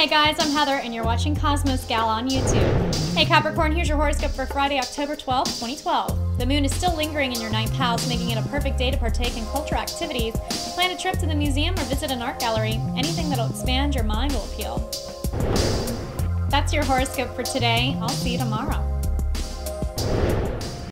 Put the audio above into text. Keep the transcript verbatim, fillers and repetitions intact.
Hey guys, I'm Heather and you're watching Cosmos Gal on YouTube. Hey Capricorn, here's your horoscope for Friday, October twelfth, twenty twelve. The moon is still lingering in your ninth house, making it a perfect day to partake in cultural activities, plan a trip to the museum or visit an art gallery. Anything that'll expand your mind will appeal. That's your horoscope for today. I'll see you tomorrow.